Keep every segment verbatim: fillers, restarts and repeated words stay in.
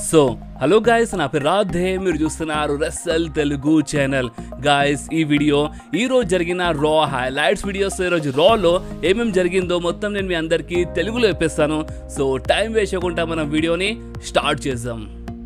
So hello guys, నా పేరు రాధే, మీరు చూస్తున్నారు రెస్సల్ తెలుగు ఛానల్. గాయస్, ఈ వీడియో ఈరోజు జరిగిన రా హైలైట్స్ వీడియోస్. ఈరోజు రాలో ఏమేమి జరిగిందో మొత్తం నేను మీ అందరికీ తెలుగులో చెప్పేస్తాను. సో టైం వేస్ట్ చేయకుండా మనం వీడియోని స్టార్ట్ చేద్దాం.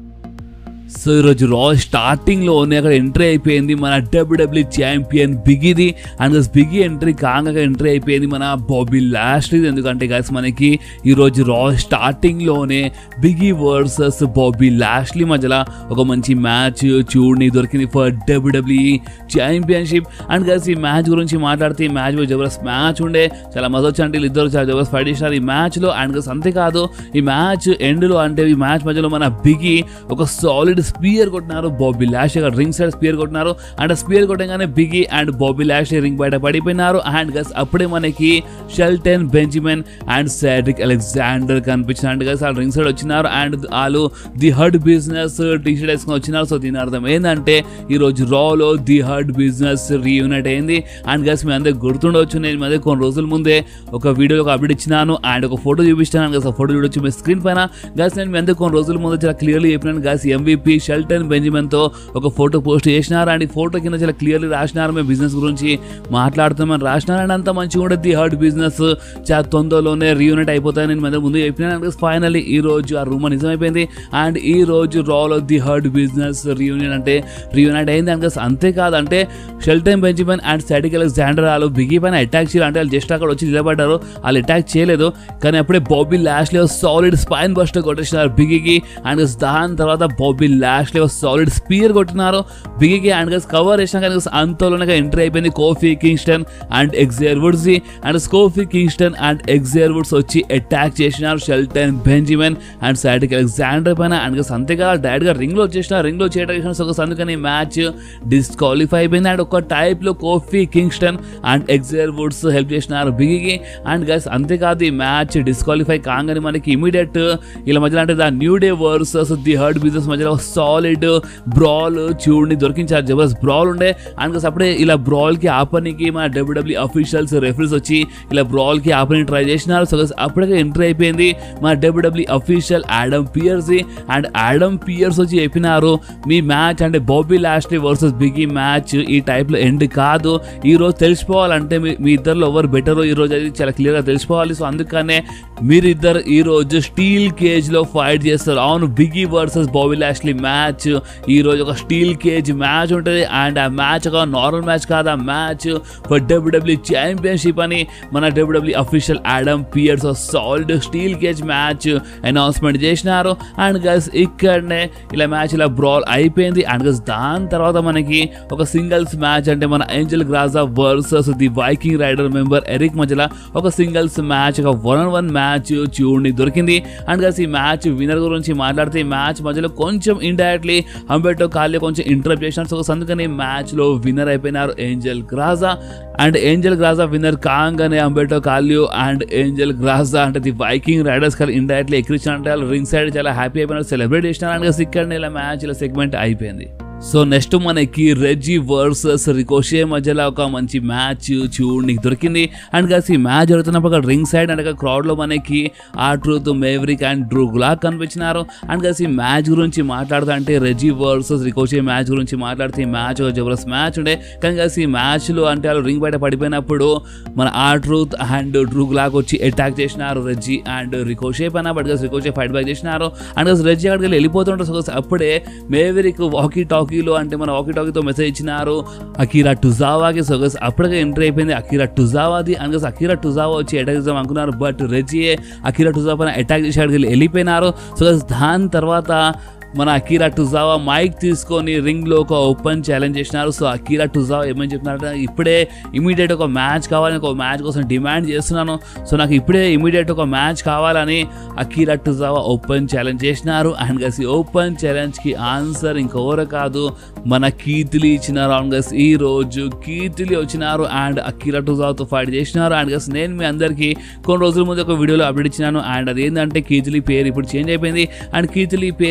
సో ఈరోజు రా స్టార్టింగ్లోనే అక్కడ ఎంట్రీ అయిపోయింది మన డబ్ల్యూడబ్ల్యూ ఛాంపియన్ బిగీది. అండ్ బిగీ ఎంట్రీ కాగా ఎంట్రీ అయిపోయింది మన బాబీ లాష్లీ. ఎందుకంటే గాయస్ మనకి ఈరోజు రా స్టార్టింగ్లోనే బిగీ వర్సెస్ బాబీ లాష్లీ మధ్యలో ఒక మంచి మ్యాచ్ చూడని దొరికింది for WWE championship. And guys ఈ మ్యాచ్ గురించి మాట్లాడితే ఈ మ్యాచ్ జబర్దస్త్ మ్యాచ్ ఉండే, చాలా మజా వచ్చి అంటే ఇద్దరు చాలా జబర్దస్త్ ఫైట్ చేసినారు ఈ మ్యాచ్లో. అండ్ గాయస్ అంతేకాదు ఈ మ్యాచ్ ఎండ్లో అంటే ఈ మ్యాచ్ మధ్యలో మన బిగీ ఒక సాలిడ్ స్పియర్ కొట్టినారు, Bobby Lashley ring side spear కొట్టినారు. అండ్ స్పియర్ కొట్టగానే Big E and Bobby Lashley ring బయట పడిపోయినారు. అండ్ గస్ అప్పుడే మనకి Shelton Benjamin and Cedric Alexander కనిపించినారు. అండ్ గస్ వాళ్ళు రింగ్ సైడ్ వచ్చినారు అండ్ వాళ్ళు the Hurt Business T shirt వేసుకొని వచ్చినారు. సో దీని అర్థం ఏంటంటే ఈరోజు రాలో ది హర్ట్ బిజినెస్ రీయూనైట్ అయింది. అండ్ గస్ మీ అందరికి గుర్తుండవచ్చు, నేను అదే కొన్ని రోజుల ముందే ఒక వీడియోలో ఒక అప్డేట్ ఇచ్చినాను అండ్ ఒక ఫోటో చూపిస్తాను. గస్ ఆ ఫోటో చూడొచ్చు మీ స్క్రీన్ పైన. గస్ నేను మీ అందరికి కొన్ని రోజుల ముందు చాలా క్లియర్లీ చెప్పినాను. గస్ ఎంవీపీ షెల్టన్ బెంజమిన్ తో ఒక ఫోటో పోస్ట్ చేసినారు అండ్ ఈ ఫోటో కింద చాలా క్లియర్లీ రాసినారు మేము బిజినెస్ గురించి మాట్లాడుతామని రాసినారు. అండ్ అంత మంచిగా ఉండేది ది హర్ట్ బిజినెస్ చాలా తొందరలోనే రీయూనైట్ అయిపోతాయని నేను ముందు ముందు చెప్పినాను. ఫైనల్లీ ఈ రోజు ఆ రూమర్ నిజమైపోయింది అండ్ ఈ రోజు రాలో ది హర్ట్ బిజినెస్ రీయూనియన్ అంటే రీయూనైట్ అయింది. అండ్ అంతేకాదు అంటే Shelton Benjamin and Cedric Alexander వాళ్ళు బిగీ పైన అటాక్ చేయాలి అంటే వాళ్ళు జస్ట్ అక్కడ వచ్చి నిలబడ్డారు, వాళ్ళు అటాక్ చేయలేదు. కానీ అప్పుడే Bobby Lashley solid spine buster కొట్టేసినారు బిగీకి. అండ్ దాని తర్వాత బాబీ లాష్లీ సాలిడ్ స్పియర్ కొట్టినారు బిగీకి. అండ్ గస్ కవర్ చేసినా కానీ అంతలోనే ఎంట్రీ అయిపోయింది Kofi Kingston and Xavier Woods. And Kofi Kingston and Xavier Woods వచ్చి అటాక్ చేసినారు Shelton Benjamin and Cedric Alexander పైన. అండ్ గస్ అంతేగా డైరెక్ట్ గా రింగ్ లో వచ్చేసిన రింగ్ లో చేయడం అందుకని మ్యాచ్ డిస్క్వాలిఫై అయిపోయింది. అండ్ ఒక టైప్ లో Kofi Kingston and Xavier Woods help చేసినారు బిగీకి. అండ్ గస్ అంతేకాదు ఈ మ్యాచ్ డిస్క్వాలిఫై కాగానే మనకి ఇమీడియట్ ఇలా మధ్యలో అంటే the New Day versus the Hurt Business మధ్యలో సాలిడ్ బ్రాల్ చూడండి దొరికించారు, జబర్దస్త్ బ్రాల్ ఉండే. అండ్ అప్పుడే ఇలా బ్రాల్ కి ఆపనికి మన డబ్ల్యూడబ్ల్యూ అఫీషియల్స్ రెఫరీస్ వచ్చి ఇలా బ్రాల్ కి ఆపని ట్రై చేసినారు. సో అప్పుడే ఎంట్రీ అయిపోయింది మన WWE official Adam Pearce. And Adam Pearce వచ్చి చెప్పినారు మీ మ్యాచ్ అంటే Bobby Lashley versus Big E match ఈ టైప్ లో ఎండ్ కాదు, ఈ రోజు తెలిసిపోవాలంటే మీ ఇద్దరు ఎవరు బెటర్ ఈ రోజు అది చాలా క్లియర్ గా తెలిసిపోవాలి. సో అందుకనే మీరిద్దరు ఈ రోజు స్టీల్ కేజ్ లో ఫైట్ చేస్తారు. అవును, Big E versus Bobby Lashley match ఈ రోజు ఒక స్టీల్ కేజ్ మ్యాచ్ ఉంటుంది. అండ్ ఆ మ్యాచ్ ఒక నార్మల్ మ్యాచ్ కాదు, ఆ మ్యాచ్ ఫర్ డబ్ల్యూడబ్ల్యూ ఛాంపియన్షిప్ అని మన WWE official Adam Pearce solid steel cage match announcement చేసినారు. అండ్ గస్ ఇక్కడనే ఇలా మ్యాచ్ ఇలా బ్రాల్ అయిపోయింది. అండ్ గస్ దాని తర్వాత మనకి ఒక సింగిల్స్ మ్యాచ్ అంటే మన Angel Garza versus the Viking Raider member Erik మధ్యలో ఒక సింగిల్స్ మ్యాచ్ ఒక వన్ ఆన్ వన్ మ్యాచ్ చూడండి దొరికింది. అండ్ గస్ ఈ మ్యాచ్ విన్నర్ గురించి మాట్లాడితే ఈ మ్యాచ్ మధ్యలో కొంచెం ఇండైరెక్ట్లీ హంబర్టో కార్లియో కొంచెం ఇంటరప్ట్ చేసినారు. సో అందుకని మ్యాచ్ లో విన్నర్ అయిపోయినారు Angel Garza. And Angel Garza winner కాగానే Humberto Carrillo and Angel Garza అంటే ది వైకింగ్ రైడర్స్ కాదు ఇండైరెక్ట్లీ ఎక్కించినట్టు వాళ్ళు రింగ్ సైడ్ చాలా హ్యాపీ అయిపోయినారు, సెలబ్రేట్ చేసినారు. అండ్ ఇక్కడ ఇలా మ్యాచ్ ఇలా సెగ్మెంట్ అయిపోయింది. సో నెక్స్ట్ మనకి రెజీ వర్సెస్ రికోషే మధ్యలో ఒక మంచి మ్యాచ్ చూడడానికి దొరికింది. అండ్ గస్ ఈ మ్యాచ్ జరుగుతున్నప్పుడు అక్కడ రింగ్ సైడ్ అండ్ క్రౌడ్ లో మనకి ఆ Truth Maverick and Drew Gulak కనిపించినారు. అండ్ గస్ ఈ మ్యాచ్ గురించి మాట్లాడుతా అంటే రెజీ వర్సెస్ రికోషే మ్యాచ్ గురించి మాట్లాడితే ఈ మ్యాచ్ ఒక జబర్దస్త్ మ్యాచ్ ఉండే. కానీ గస్ ఈ మ్యాచ్ లో అంటే వాళ్ళు రింగ్ బయట పడిపోయినప్పుడు మన ఆ ట్రూత్ అండ్ డ్రూ గులాక్ వచ్చి అటాక్ చేసినారు రెజీ అండ్ రికోషే పైన. But guys Ricochet fight back చేసినారు. అండ్ గస్ రెజీ అక్కడికి వెళ్ళిపోతుంటారు. సో అప్పుడే మేవరిక్ వాకీ టాక్ అంటే మన వాకీ టాకీతో మెసేజ్ ఇచ్చినారు అకీరా టుజావాకి. సో గస్ అప్పటికే ఎంట్రీ అయిపోయింది అకీరా టుజావాది. అండ్ గస్ అకీరా టుజావా వచ్చి అటాక్ చేద్దాం అనుకున్నారు, బట్ రెజియే అకీరా టుజావా పైన అటాక్ చేసి వెళ్ళిపోయినారు. సో గస్ దాని తర్వాత మన అకీరా టుజావా మైక్ తీసుకొని రింగ్ లో ఒక ఓపెన్ ఛాలెంజ్ చేసినారు. సో అకీరా టుజావా ఏమని చెప్తున్నారంటే ఇప్పుడే ఇమీడియట్ ఒక మ్యాచ్ కావాలని ఒక మ్యాచ్ కోసం డిమాండ్ చేస్తున్నాను, సో నాకు ఇప్పుడే ఇమీడియట్ ఒక మ్యాచ్ కావాలని అకీరా టుజావా ఓపెన్ ఛాలెంజ్ చేసినారు. అండ్ గస్ ఈ ఓపెన్ ఛాలెంజ్ కి ఆన్సర్ ఇంకెవరు కాదు మన కీతిలి ఇచ్చినారు. అండ్ గస్ ఈ రోజు కీతిలి వచ్చినారు అండ్ అకీరా టుజావాతో ఫైట్ చేసినారు. అండ్ గస్ నేను మీ అందరికీ కొన్ని రోజుల ముందు ఒక వీడియోలో అప్డేట్ ఇచ్చినాను. అండ్ అది ఏంటంటే కీతిలి పేరు ఇప్పుడు చేంజ్ అయిపోయింది. అండ్ కీతిలి పేరు ఇప్పుడు మొత్తం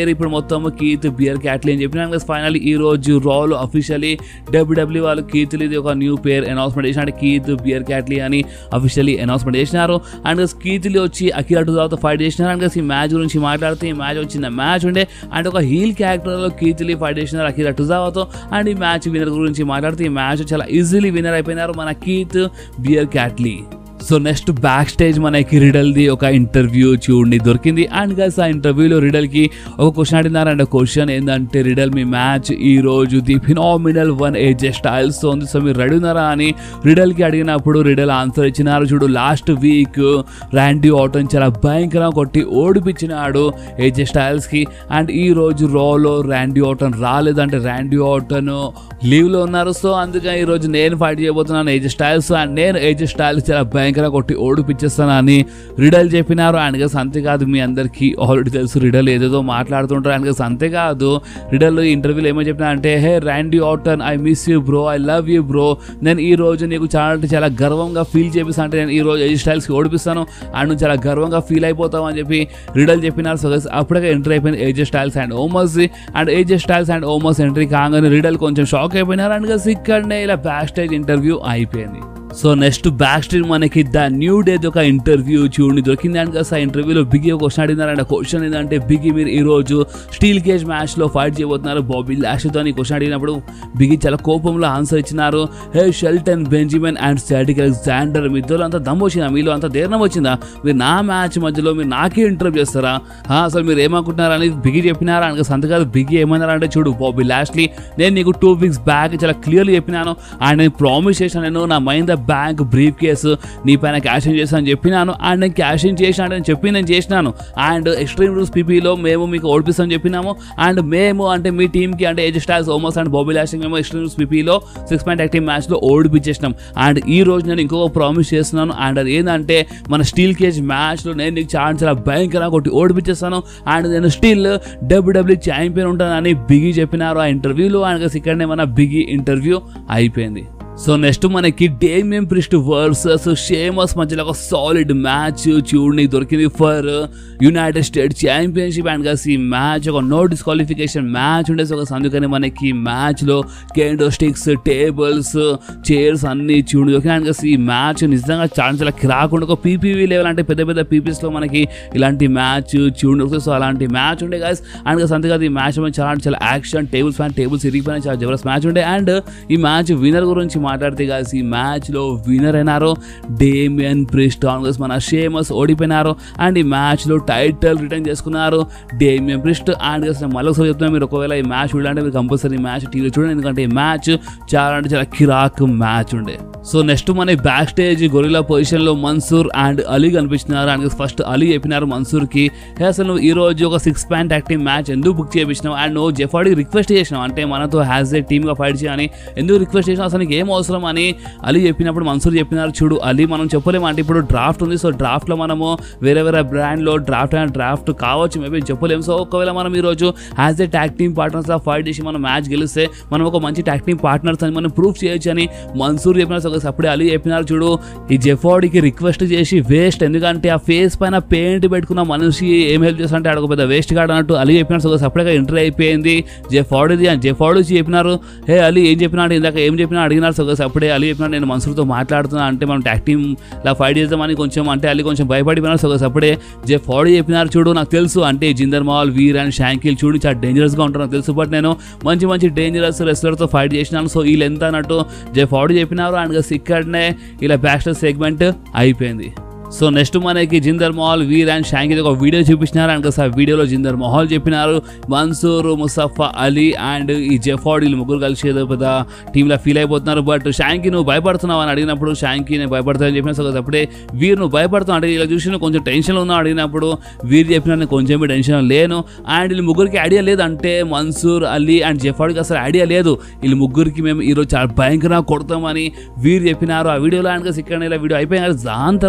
మొత్తం కీత్ బియర్ క్యాట్లీ అని చెప్పిన ఫైనల్లీ ఈ రోజు రాలో అఫీషియలీ డబ్ల్యూడబ్ల్యూ వాళ్ళు కీత్ ఇది ఒక న్యూ పేర్ అనౌన్స్మెంట్ చేసిన అంటే కీత్ బియర్ క్యాట్లీ అని అఫీషియలీ అనౌన్స్మెంట్ చేసినారు. అండ్ కీత్ లీ వచ్చి అకిరా టూజావాతో ఫైట్ చేసినారు. అండ్ ఈ మ్యాచ్ గురించి మాట్లాడితే ఈ మ్యాచ్ వచ్చిన మ్యాచ్ ఉండే అండ్ ఒక హీల్ క్యారెక్టర్లో కీత్ లీ ఫైట్ చేసినారు అకిరా టూజావాతో. అండ్ ఈ మ్యాచ్ విన్నర్ గురించి మాట్లాడితే ఈ మ్యాచ్ చాలా ఈజీలీ విన్నర్ అయిపోయినారు మన Keith Bear Cat Lee. So next backstage మనకి రిడల్ది ఒక ఇంటర్వ్యూ చూడండి దొరికింది. అండ్ గైస్ ఆ ఇంటర్వ్యూలో రిడల్కి ఒక క్వశ్చన్ అడిగినారు. అండ్ క్వశ్చన్ ఏంటంటే రిడల్ మీ మ్యాచ్ ఈ రోజు the phenomenal one AJ Styles ఉంది, సో మీరు రెడీ ఉన్నారా అని రిడల్కి అడిగినప్పుడు రిడల్ ఆన్సర్ ఇచ్చినారు. చూడు లాస్ట్ వీక్ ర్యాండీ ఆర్టన్ చాలా భయంకరంగా కొట్టి ఓడిపించినాడు ఏజే స్టైల్స్కి. అండ్ ఈ రోజు రాలో ర్యాండీ ఆర్టన్ రాలేదంటే ర్యాండీ ఆర్టన్ లీవ్లో ఉన్నారు. సో అందుకని ఈరోజు నేను ఫైట్ చేయబోతున్నాను ఏజే స్టైల్స్ అండ్ నేను ఏజే స్టైల్స్ చాలా భయంకరంగా కొట్టి ఓడిపించేస్తానని రిడల్ చెప్పినారు. అండ్ గస్ అంతేకాదు మీ అందరికీ ఆల్రెడీ తెలుసు రిడల్ ఏదేదో మాట్లాడుతుంటారు. అండ్ గస్ అంతేకాదు రిడల్ ఇంటర్వ్యూలో ఏమో చెప్పినా అంటే hey Randy Orton I miss you bro, I love you bro, నేను ఈ రోజు నీకు చాలా అంటే చాలా గర్వంగా ఫీల్ చేపిస్తాను, అంటే నేను ఈ రోజు ఏజే స్టైల్స్కి ఓడిపిస్తాను అండ్ నువ్వు చాలా గర్వంగా ఫీల్ అయిపోతావు అని చెప్పి రిడల్ చెప్పినారు. సో గస్ అప్పుడే ఎంట్రీ అయిపోయింది AJ Styles and Omos. And AJ Styles and Omos entry కాగానే రిడల్ కొంచెం షాక్ అయిపోయినారు. అండ్ గస్ ఇక్కడనే ఇలా బ్యాక్ స్టేజ్ ఇంటర్వ్యూ అయిపోయింది. సో నెక్స్ట్ బ్యాక్ స్టేజ్ మనకి ద న్యూ డే ఒక ఇంటర్వ్యూ చూడండి దొరికింది. అండ్ ఆ ఇంటర్వ్యూలో బిగి ఒక క్వశ్చన్ అడిగినారు. అండ్ క్వశ్చన్ ఏంటంటే బిగి మీరు ఈ రోజు స్టీల్ కేజ్ మ్యాచ్ లో ఫైట్ చేయబోతున్నారు బాబీ లాష్లీతో అని క్వశ్చన్ అడిగినప్పుడు బిగి చాలా కోపంలో ఆన్సర్ ఇచ్చినారు. Hey Shelton Benjamin and Cedric Alexander మీ ఇద్దరు అంతా దమ్ వచ్చిందా, మీలో అంత ధైర్యం వచ్చిందా, మీరు నా మ్యాచ్ మధ్యలో మీరు నాకే ఇంటర్వ్యూ చేస్తారా, అసలు మీరు ఏమనుకుంటున్నారని బిగి చెప్పినారు. అండ్ అంతకాదు బిగి ఏమన్నారంటే చూడు బాబీ లాష్లీ నేను నీకు టూ వీక్స్ బ్యాక్ చాలా క్లియర్లీ చెప్పినాను అండ్ నేను ప్రామిస్ చేశాను నేను నా మైండ్ బ్యాంక్ బ్రీఫ్ కేసు నీ పైన క్యాష్ ఇన్ చేస్తాను అని చెప్పినాను. అండ్ నేను క్యాష్ ఇన్ చేసినాను అని చెప్పి నేను చేసినాను. అండ్ ఎక్స్ట్రీమ్ రూల్స్ పీపీలో మేము మీకు ఓడిపిస్తామని చెప్పినాము. అండ్ మేము అంటే మీ టీంకి అంటే AJ Styles Omos and Bobby Lashley మేము ఎక్స్ట్రీమ్ రూల్స్ పీపీలో సిక్స్ పాయింట్ యాక్టివ్ మ్యాచ్లో ఓడిపించేసినాం. అండ్ ఈ రోజు నేను ఇంకొక ప్రామిస్ చేస్తున్నాను. అండ్ అది ఏంటంటే మన స్టీల్ కేజ్ మ్యాచ్లో నేను నీకు చాలా చాలా భయంకరంగా కొట్టి ఓడిపించేస్తాను అండ్ నేను స్టిల్ డబ్ల్యూడబ్ల్యూ ఛాంపియన్ ఉంటానని బిగి చెప్పినారు ఆ ఇంటర్వ్యూలో. అండ్ ఇక్కడనే మన బిగి ఇంటర్వ్యూ అయిపోయింది. సో నెక్స్ట్ మనకి డేమియన్ ప్రిస్ట్ వర్సెస్ షేమస్ మధ్యలో ఒక సాలిడ్ మ్యాచ్ చూడని దొరికింది for United States championship. And guys ఈ మ్యాచ్ ఒక నో డిస్క్వాలిఫికేషన్ మ్యాచ్ ఉండేసి ఒక అందుకని మనకి మ్యాచ్లో కేండో స్టిక్స్ టేబుల్స్ చైర్స్ అన్ని చూడండి దొరికింది. అండ్ గస్ ఈ మ్యాచ్ నిజంగా చాలా చాలా కిరాకుండా ఒక పీపీవీ లెవెల్ అంటే పెద్ద పెద్ద పీపీస్లో మనకి ఇలాంటి మ్యాచ్ చూడండి దొరుకుతుంది. సో అలాంటి మ్యాచ్ ఉండే గైస్. అండ్ గస్ అంతేకాదు ఈ మ్యాచ్ చాలా చాలా యాక్షన్ టేబుల్స్ ఫ్యాన్ టేబుల్స్ ఇరిగిపోయిన చాలా జబర్దస్త్ మ్యాచ్ ఉండే. అండ్ ఈ మ్యాచ్ విన్నర్ గురించి మాట్లాడితే గాయస్ ఈ మ్యాచ్లో విన్నర్ అయినారు డేమియన్ ప్రిస్ట్. ఆన్గస్ మన షేమస్ ఓడిపోయినారు అండ్ ఈ మ్యాచ్లో టైటిల్ రిటర్న్ చేసుకున్నారు డేమియన్ ప్రిస్ట్. అండ్ గస్ మళ్ళీ ఒకసారి చెప్తున్నా మీరు ఒకవేళ ఈ మ్యాచ్ చూడాలంటే మీరు కంపల్సరీ మ్యాచ్ టీవీలో చూడండి ఎందుకంటే ఈ మ్యాచ్ చాలా అంటే చాలా కిరాక్ మ్యాచ్ ఉండే. సో నెక్స్ట్ మన బ్యాక్ స్టేజ్ గొరిల్లా పొజిషన్లో మన్సూర్ అండ్ అలీ కనిపించినారు. అండ్ ఫస్ట్ అలీ చెప్పినారు మన్సూర్కి అసలు నువ్వు ఈ రోజు ఒక సిక్స్ పాయింట్ యాక్టివ్ మ్యాచ్ ఎందుకు బుక్ చేయించినావు అండ్ నువ్వు జెఫార్డీకి రిక్వెస్ట్ చేసినావు అంటే మనతో హ్యాస్ ఏ టీమ్గా ఫైట్ చేయని ఎందుకు రిక్వెస్ట్ చేసినావు, అసలు నీకు ఏం అవసరం అని అలీ చెప్పినప్పుడు మన్సూర్ చెప్పినారు. చూడు అలీ మనం చెప్పలేము అంటే ఇప్పుడు డ్రాఫ్ట్ ఉంది. సో డ్రాఫ్ట్లో మనము వేరే వేరే బ్రాండ్లో డ్రాఫ్ట్ అండ్ డ్రాఫ్ట్ కావచ్చు మేబీ చెప్పలేము. సో ఒకవేళ మనం ఈరోజు హ్యాస్ ఏ ట్యాగ్ టీమ్ పార్ట్నర్స్గా ఫైట్ చేసి మనం మ్యాచ్ గెలిస్తే మనం ఒక మంచి ట్యాగ్ టీమ్ పార్ట్నర్స్ అని మనం ప్రూఫ్ చేయొచ్చు అని మన్సూర్ చెప్పినారు. సో అప్పుడే అలీ చెప్పినారు చూడు ఈ జెఫార్డీకి రిక్వెస్ట్ చేసి వేస్ట్, ఎందుకంటే ఆ ఫేస్ పైన పెయింట్ పెట్టుకున్న మనిషి ఏం హెల్ప్ చేస్తారంటే ఆడ ఒక పెద్ద వేస్ట్ కార్డ్ అన్నట్టు అలీ చెప్పినారు. సో సపరేట్గా ఎంట్రీ అయిపోయింది జెఫార్డీది అని జెఫార్డీ వచ్చి చెప్పినారు హే అలీ ఏం చెప్పినా అంటే ఇందాక ఏం చెప్పినా అడిగినారు. సో అప్పుడే అలీ చెప్పినా నేను మన్సూర్తో మాట్లాడుతున్నా అంటే మనం ట్యాగ్ టీమ్ ఇలా ఫైట్ చేద్దామని కొంచెం అంటే అలీ కొంచెం భయపడిపోయినారు. సో అప్పుడే జెఫార్డీ చెప్పినారు చూడు నాకు తెలుసు అంటే జిందర్ మహల్ వీర్ అండ్ షాంకిల్ చూడు చాలా డేంజరస్గా ఉంటారు నాకు తెలుసు, బట్ నేను మంచి మంచి డేంజరస్ రెస్లర్తో ఫైట్ చేసినాను సో వీళ్ళు ఎంత అన్నట్టు జెఫార్డీ చెప్పినారు. అండ్ ఇక్కడనే ఇలా బ్యాక్ స్టేజ్ సెగ్మెంట్ అయిపోయింది. సో నెక్స్ట్ మనకి జిందర్ మహల్ వీర్ అండ్ షాంకిల్ ఒక వీడియో చూపించినారు. అండ్ ఆ వీడియోలో జిందర్ మహల్ చెప్పినారు మన్సూర్ ముస్తఫా అలీ అండ్ ఈ జెఫార్డీ వీళ్ళు ముగ్గురు కలిసి ఏదో పెద్ద టీంలో ఫీల్ అయిపోతున్నారు. బట్ షాంకీ నువ్వు భయపడుతున్నావు అని అడిగినప్పుడు షాంకీ నేను భయపడతానని చెప్పిన. సో అప్పుడే వీర్ నువ్వు భయపడుతున్నావు అంటే ఇలా చూసి నువ్వు కొంచెం టెన్షన్లో ఉన్నావు అడిగినప్పుడు వీర్ చెప్పిన నేను కొంచెం టెన్షన్ లేను అండ్ వీళ్ళు ముగ్గురికి ఐడియా లేదు అంటే మన్సూర్ అలీ అండ్ జెఫార్డీకి అసలు ఐడియా లేదు వీళ్ళు ముగ్గురికి మేము ఈరోజు చాలా భయంకరంగా కొడతామని వీర్ చెప్పినారు ఆ వీడియోలో. అండ్ ఇక్కడ ఇలా వీడియో అయిపోయినారు. దాని తర్వాత మనకి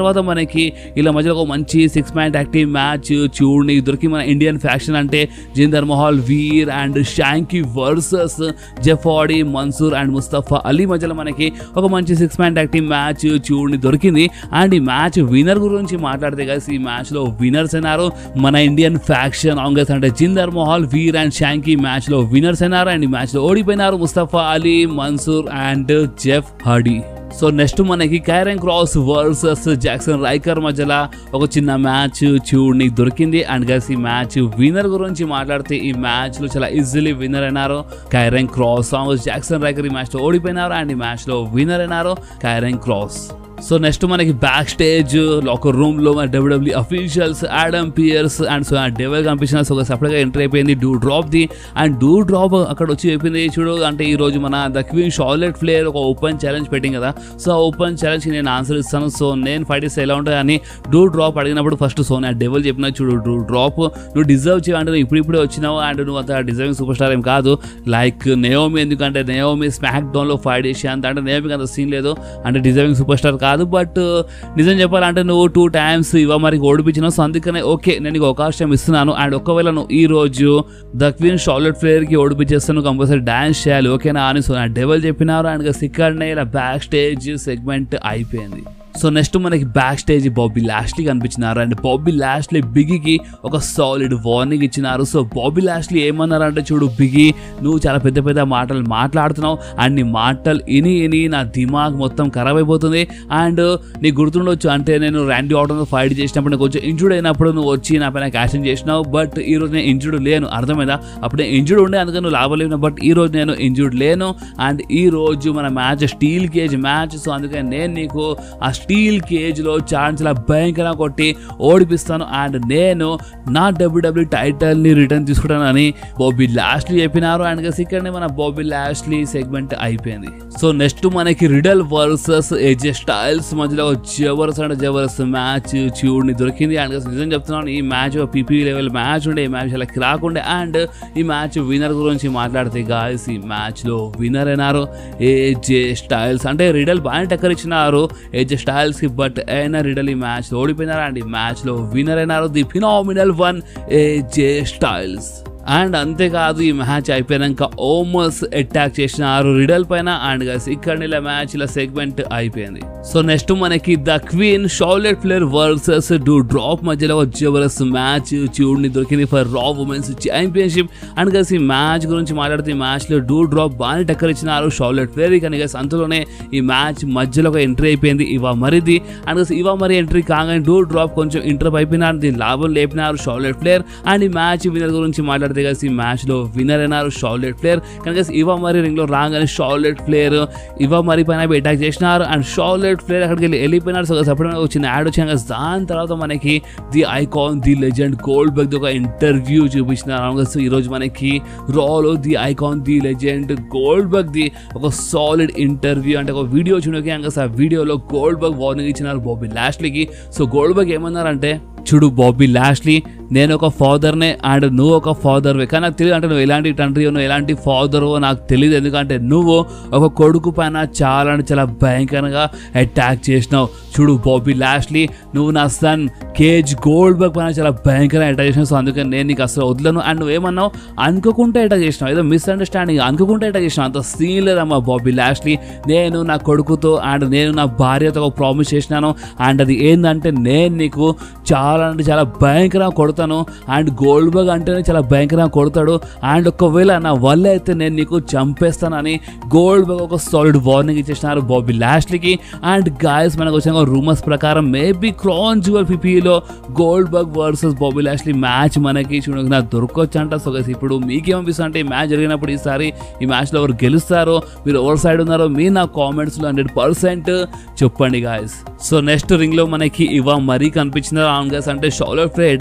మనకి ఇలా మధ్యలో ఒక మంచి six man tag team match చూడండి దొరికి మన ఇండియన్ ఫ్యాక్షన్ అంటే Jinder Mahal Veer and Shanky versus Jeff Hardy Mansoor and Mustafa Ali మధ్యలో మనకి ఒక మంచి six man tag team match చూడండి దొరికింది. అండ్ ఈ మ్యాచ్ విన్నర్ గురించి మాట్లాడితే గైస్ ఈ మ్యాచ్ లో విన్నర్స్ అయినారు మన ఇండియన్ ఫ్యాక్షన్ ఆంగస్ అంటే జిందర్ మహల్ వీర్ అండ్ షాంకీ మ్యాచ్ లో విన్నర్స్ అయినారు. అండ్ ఈ మ్యాచ్ లో ఓడిపోయినారు Mustafa Ali Mansoor and Jeff Hardy. So next మనకి Karrion Kross versus Jackson Ryker మధ్యలో ఒక చిన్న మ్యాచ్ చూడడానికి దొరికింది. అండ్ గైస్ ఈ మ్యాచ్ విన్నర్ గురించి మాట్లాడితే ఈ మ్యాచ్ లో చాలా ఈజీలీ విన్నర్ అయినారు కైరన్ క్రాస్. జాక్సన్ రైకర్ ఈ మ్యాచ్ లో ఓడిపోయినారు అండ్ ఈ మ్యాచ్ లో విన్నర్ అయినారు కైరన్ క్రాస్. సో నెక్స్ట్ మనకి బ్యాక్ స్టేజ్ లాకర్ రూమ్ లో మన WW officials Adam Pearce and Sonya Deville కనిపించిన సో సపరేట్ గా ఎంటర్ అయిపోయింది డూ డ్రాప్ ది. అండ్ డూ డ్రాప్ అక్కడ వచ్చి చెప్పింది చూడు అంటే ఈ రోజు మన ద క్వీన్ షార్లెట్ ఫ్లేర్ ఒక ఓపెన్ ఛాలెంజ్ పెట్టింది కదా. సో ఆ ఓపెన్ ఛాలెంజ్ నేను ఆన్సర్ ఇస్తాను సో నేను ఫైట్ ఇస్తే ఎలా ఉంటుంది అని డూ డ్రాప్ అడిగినప్పుడు ఫస్ట్ సో నేను డెవల్ చెప్పిన చూడు డూ డ్రాప్ నువ్వు డిజర్వ్ చేయ అంటే నువ్వు ఇప్పుడు ఇప్పుడే వచ్చినావు అండ్ నువ్వు అంత డిజర్వింగ్ సూపర్ స్టార్ ఏం కాదు లైక్ నేయోమి ఎందుకంటే నేయోమి స్మాక్ డౌన్ లో ఫైట్ చేసి అంత అంటే నేయోమికి అంత సీన్ లేదు అంటే డిజర్వింగ్ సూపర్ స్టార్ కాదు. బట్ నిజం చెప్పాలంటే నువ్వు టూ టైమ్స్ ఇవ మరి ఓడిపించినావు సో అందుకనే ఓకే నేను నీకు అవకాశం ఇస్తున్నాను. అండ్ ఒకవేళ నువ్వు ఈ రోజు ద క్వీన్ షార్లెట్ ఫ్లేర్ కి ఓడిపించేస్తాను కంపల్సరీ డాన్స్ చేయాలి ఓకేనా అని సో నా డెవల్ చెప్పినారు. అండ్ ఇక్కడనే ఇలా బ్యాక్ స్టేజ్ సెగ్మెంట్ అయిపోయింది. సో నెక్స్ట్ మనకి బ్యాక్ స్టేజ్ బాబీ లాష్లీ కనిపించినారు అండ్ బాబీ లాష్లీ బిగికి ఒక సాలిడ్ వార్నింగ్ ఇచ్చినారు. సో బాబీ లాష్లీ ఏమన్నారంటే చూడు బిగి నువ్వు చాలా పెద్ద పెద్ద మాటలు మాట్లాడుతున్నావు అండ్ నీ మాటలు ఇని ఇని నా దిమాగ్ మొత్తం ఖరాబ్ అయిపోతుంది. అండ్ నీకు గుర్తుండొచ్చు అంటే నేను ర్యాండీ ఆర్టన్తో ఫైట్ చేసినప్పుడు నేను కొంచెం ఇంజూర్డ్ అయినప్పుడు నువ్వు వచ్చి నా పైన క్యాషన్ చేసినావు. బట్ ఈ రోజు నేను ఇంజూర్డ్ లేను అర్థమైందా. అప్పుడు నేను ఇంజూర్డ్ ఉండే అందుకని నువ్వు లాభలేను బట్ ఈ రోజు నేను ఇంజూర్డ్ లేను. అండ్ ఈ రోజు మన match steel cage match so అందుకని నేను నీకు ఆ స్టీల్ కేజ్ లో ఛాన్స్ల భయంకరంగా కొట్టి ఓడిపిస్తాను అండ్ నేను నా డబ్ల్యూడబ్ల్యూ టైటిల్ ని రిటర్న్ తీసుకుంటానని బాబీ లాష్లీ చెప్పినారు. అండ్ ఇక్కడనే మన బాబీ లాష్లీ సెగ్మెంట్ అయిపోయింది. సో నెక్స్ట్ మనకి రిడల్ వర్సెస్ ఏజే స్టైల్స్ మధ్యలో జబర్దస్త్ అంటే జబర్దస్త్ మ్యాచ్ చూడని దొరికింది. అండ్ నిజం చెప్తున్నాను ఈ మ్యాచ్ పీపీ లెవెల్ మ్యాచ్ ఉండే ఈ మ్యాచ్ అలా రాకుండే. అండ్ ఈ మ్యాచ్ విన్నర్ గురించి మాట్లాడితే గాయస్ ఈ మ్యాచ్ లో విన్నర్ అయినారు ఏజే స్టైల్స్ అంటే రిడల్ బాగా టక్కర్ ఇచ్చినారు ఏజే స్టైల్స్ కి బట్ అయినా రిడల్ ఈ మ్యాచ్ లో ఓడిపోయినారు అండ్ ఈ మ్యాచ్ లో విన్నర్ అయినారు the phenomenal one AJ Styles. And అంతేకాదు ఈ మ్యాచ్ అయిపోయాక ఓమస్ అటాక్ చేసినారు రిడల్ పైన అండ్ ఇక్కడ ఇలా మ్యాచ్ ఇలా సెగ్మెంట్ అయిపోయింది. సో నెక్స్ట్ మనకి the queen Charlotte Flair versus Doudrop మధ్యలో జబర్దస్త్ మ్యాచ్ చూడని దొరికింది ఫర్ రా ఉమెన్స్ ఛాంపియన్షిప్. అండ్ గస్ ఈ మ్యాచ్ గురించి మాట్లాడితే ఈ మ్యాచ్ లో డూ డ్రాప్ బాగా టక్కర్ ఇచ్చినారు షార్లెట్ ఫ్లేర్ కానీ గస్ అంతలోనే ఈ మ్యాచ్ మధ్యలో ఒక ఎంట్రీ అయిపోయింది ఇవా మరిది. అండ్ గస్ ఇవా మరి ఎంట్రీ కాగానే డూ డ్రాప్ కొంచెం ఇంటర్ అయిపోయినారు దీని లాభం లేపినారు షార్లెట్ ఫ్లేర్. అండ్ ఈ మ్యాచ్ విన్నర్ గురించి మాట్లాడితే ఈ మ్యాచ్ లో విన్నర్ అయినారు షార్లెట్ ఫ్లేర్. కనుక ఇవా మరి రింగ్ లో రాగానే షార్లెట్ ఫ్లేర్ ఇవా మరి పైన అటాక్ చేసినారు అండ్ షార్లెట్ ఫ్లేర్ అక్కడికి వెళ్ళి వెళ్ళిపోయినారు. సో సపరేట్ వచ్చిన యాడ్ వచ్చాక దాని తర్వాత మనకి the icon the legend Goldberg ఒక ఇంటర్వ్యూ చూపించినారు. ఈ రోజు మనకి రాలో the icon the legend Goldberg ది ఒక సాలిడ్ ఇంటర్వ్యూ అంటే ఒక వీడియో చూడకి ఆ వీడియోలో గోల్డ్ బెగ్ వార్నింగ్ ఇచ్చినారు బాబీ లాష్లీకి. సో గోల్డ్ బెగ్ ఏమన్నారంటే చూడు బాబీ లాష్లీ నేను ఒక ఫాదర్నే అండ్ నువ్వు ఒక ఫాదర్వే కానీ నాకు తెలియదు అంటే నువ్వు ఎలాంటి తండ్రియో నువ్వు ఎలాంటి ఫాదర్వో నాకు తెలియదు ఎందుకంటే నువ్వు ఒక కొడుకు పైన చాలా అంటే చాలా భయంకరంగా అటాక్ చేసినావు. చూడు బాబీ లాష్లీ నువ్వు నా సన్ కేజ్ గోల్డ్ బెగ్ పైన చాలా భయంకరంగా అటాక్ చేసినావు. సో అందుకని నేను నీకు అసలు వదలను. అండ్ నువ్వేమన్నావు అనుకోకుండా అటాక్ చేసినావు ఏదో మిస్అండర్స్టాండింగ్ అనుకోకుండా అటాక్ చేసినావు అంత సీన్ లేదమ్మా బాబీ లాష్లీ. నేను నా కొడుకుతో అండ్ నేను నా భార్యతో ఒక ప్రామిస్ చేసినాను అండ్ అది ఏంటంటే నేను నీకు చాలా అంటే చాలా భయంకరంగా కొడతాను అండ్ గోల్డ్ బెగ్ అంటేనే చాలా భయంకరంగా కొడతాడు అండ్ ఒకవేళ నా వల్ల అయితే నేను నీకు చంపేస్తానని గోల్డ్ బెగ్ ఒక సాలిడ్ వార్నింగ్ ఇచ్చేసినారు బాబీ లాష్లీకి. అండ్ గాయస్ మనకు వచ్చిన రూమర్స్ ప్రకారం మేబీ క్రౌన్ జ్యువెల్ పీపీలో Goldberg versus Bobby Lashley match మనకి చూడడానికి నాకు దొరకొచ్చు అంట. సో గైస్ ఇప్పుడు మీకేమనిపిస్తుంది అంటే ఈ మ్యాచ్ జరిగినప్పుడు ఈసారి ఈ మ్యాచ్లో ఎవరు గెలుస్తారో మీరు ఎవరి సైడ్ ఉన్నారో మీరు నా కామెంట్స్లో హండ్రెడ్ పర్సెంట్ చెప్పండి గాయస్. సో నెక్స్ట్ రింగ్ లో మనకి ఇవా మరీ కనిపించిన అంటే షార్లెట్ ఫ్లేర్ అటాక్ చేసిన తర్వాత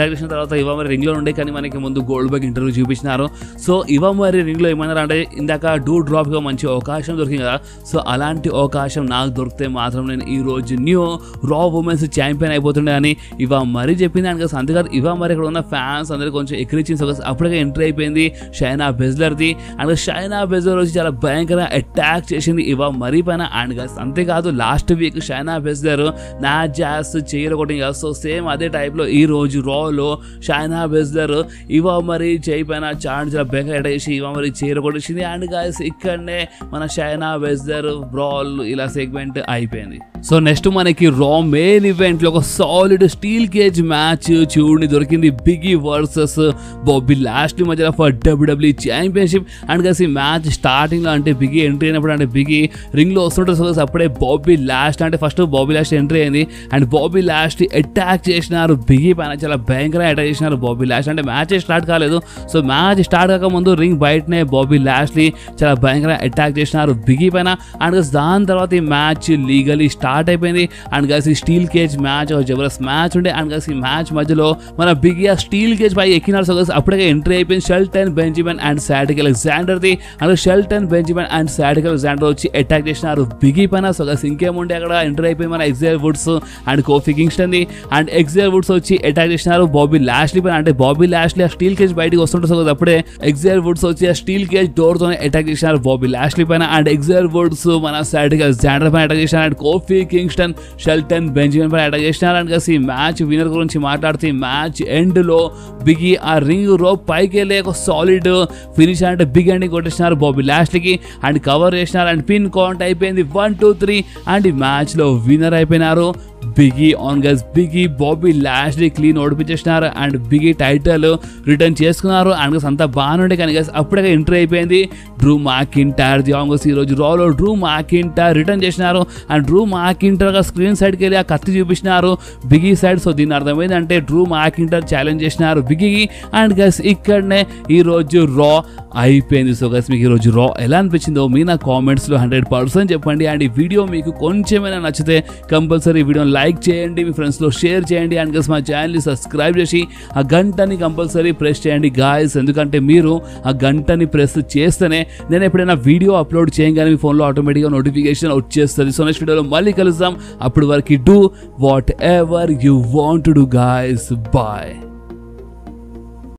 తర్వాత ఇవా మరి రింగ్ లో ఉండే కానీ మనకి ముందు గోల్డ్ బర్గ్ ఇంటర్వ్యూ చూపించినారు. సో ఇవా మరి రింగ్ లో ఏమన్నారు అంటే ఇందాక డూ డ్రాప్ గా మంచి అవకాశం దొరికింది కదా, సో అలాంటి అవకాశం నాకు దొరికితే మాత్రం నేను ఈ రోజు న్యూ రా ఉమెన్స్ ఛాంపియన్ అయిపోతుండే అని ఇవా మరి చెప్పింది. అండ్ అంతేకాదు ఇవా మరి ఇక్కడ ఉన్న ఫ్యాన్స్ అందరూ కొంచెం ఎక్కిరించింది. అప్పటికే ఎంట్రీ అయిపోయింది షైనా బెజ్లర్ది. అండ్ షైనా బెజ్లర్ వచ్చి చాలా భయంకరంగా అటాక్ చేసింది ఇవా మరి పైన. అండ్ అంతేకాదు లాస్ట్ వీక్ షైనా బెజ్లర్ నా జాస్ చేయలు కొట్టింది కదా, సో సేమ్ అదే టైప్లో ఈ రోజు రాలో షైనా బెజ్లర్ ఇవా మరి చేయి పైన చాండ్ చాలా భయంకరంగా అటాక్ చేసి ఇవా మరి చేయలు కొట్టేసింది. అండ్ గాయస్ ఇక్కడనే మన షైనా బెజ్లర్ బ్రాల్ ఇలా సెగ్మెంట్ అయిపోయింది. సో నెక్స్ట్ మనకి రా మెయిన్ ఈవెంట్ లో ఒక సాలిడ్ స్టీల్ కేజ్ మ్యాచ్ చూడండి దొరికింది. బిగి వర్సెస్ బాబీ లాస్ట్లీ మధ్యలో ఫర్ డబ్ల్యూడబ్ల్యూఈ ఛాంపియన్షిప్. అండ్ కలిసి మ్యాచ్ స్టార్టింగ్ లో అంటే బిగి ఎంట్రీ అయినప్పుడు అంటే బిగి రింగ్ లో వస్తుంటారు. సో అప్పుడే బాబీ లాస్ట్ అంటే ఫస్ట్ బాబీ లాస్ట్ ఎంట్రీ అయింది అండ్ బాబీ లాస్ట్ అటాక్ చేసినారు బిగి పైన, చాలా భయంకరంగా అటాక్ చేసినారు బాబీ లాస్ట్. అంటే మ్యాచ్ స్టార్ట్ కాలేదు, సో మ్యాచ్ స్టార్ట్ కాక ముందు రింగ్ బయటనే బాబీ లాస్ట్లీ చాలా భయంకరంగా అటాక్ చేసినారు బిగి పైన. అండ్ దాని తర్వాత ఈ మ్యాచ్ లీగలీ స్టార్ట్ అయిపోయింది. అండ్ కలిసి స్టీల్ కేజ్ మ్యాచ్ జబర్దస్త్ మ్యాచ్ ఉండే. అండ్ కలిసి మ్యాచ్ మధ్యలో మన బిగి ఆ స్టీల్ కేజ్ పై ఎక్కినారు. సో అప్పటికే ఎంట్రీ అయిపోయింది Shelton Benjamin and Cedric Alexander ది. And Shelton Benjamin and Cedric Alexander వచ్చి అటాక్ చేసినారు బిగి పైన. సో ఇంకేముండే అక్కడ ఎంట్రీ అయిపోయింది మన Xavier Woods and Kofi Kingston ది. అండ్ ఎగ్జైల్ వుడ్స్ వచ్చి అటాక్ చేసినారు బాబీ లాస్ట్లీ పైన. అంటే బాబీ లాస్ట్లీ ఆ స్టీల్ కేజ్ బయటకు వస్తుంటారు. సో అప్పుడే ఎగ్జైల్ వుడ్స్ వచ్చి ఆ స్టీల్ కేజ్ డోర్ తోనే అటాక్ చేసినారు బాబీ లాస్ట్లీ పైన. అండ్ ఎగ్జైల్ వుడ్స్ మన సాడిక్ అలెగ్జాండర్ పైన అటాక్ చేసినారు. And Kofi Kingston Shelton Benjamin పైన అటాక్ చేసినారు. అండ్ కలిసి మ్యాచ్ విన్నర్ గురించి మాట్లాడుతూ మ్యాచ్ ఎండ్ లో బిగి ఆ రింగ్ రోప్ పైకి వెళ్ళి ఒక సాలిడ్ ఫినిష్ అంటే బిగ్ ఎండింగ్ కొట్టేసినారు బాబీ లాస్ట్లీకి అండ్ కవర్ చేసినారు. అండ్ పిన్ కౌంట్ అయిపోయింది వన్ టూ త్రీ అండ్ ఈ మ్యాచ్ లో విన్నర్ అయిపోయినారు Big E and guys. Big E Bobby Lashley clean ఓడిపించేసినారు అండ్ బిగి టైటిల్ రిటర్న్ చేసుకున్నారు. అండ్ గస్ అంతా బాగానే ఉండే కానీ గస్ అప్పుడే ఎంట్రీ అయిపోయింది డ్రూ మాకింటైర్ ది. ఆన్ గస్ ఈ రోజు రాలో డ్రూ మాకింటైర్ రిటర్న్ చేసినారు అండ్ డ్రూ మాకింటైర్ గా స్క్రీన్ సైడ్కి వెళ్ళి ఆ కత్తి చూపించినారు బిగి సైడ్. సో దీని అర్థమైంది అంటే డ్రూ మాకింటైర్ ఛాలెంజ్ చేసినారు బిగి. అండ్ గస్ ఇక్కడనే ఈ రోజు రా అయిపోయింది. సో గస్ మీకు ఈరోజు రా ఎలా అనిపించిందో మీ నా కామెంట్స్లో హండ్రెడ్ పర్సెంట్ చెప్పండి. అండ్ ఈ వీడియో మీకు కొంచెమైనా నచ్చితే కంపల్సరీ వీడియో లైక్ చేయండి, మీ ఫ్రెండ్స్లో షేర్ చేయండి. అండ్ గస్ మా ఛానల్ని సబ్స్క్రైబ్ చేసి ఆ గంటని కంపల్సరీ ప్రెస్ చేయండి గాయస్. ఎందుకంటే మీరు ఆ గంటని ప్రెస్ చేస్తేనే నేను ఎప్పుడైనా వీడియో అప్లోడ్ చేయగానే మీ ఫోన్లో ఆటోమేటిక్గా నోటిఫికేషన్ వచ్చేస్తుంది. సో నెక్స్ట్ వీడియోలో మళ్ళీ కలుద్దాం. అప్పటి వరకు do whatever you want to do guys. Bye.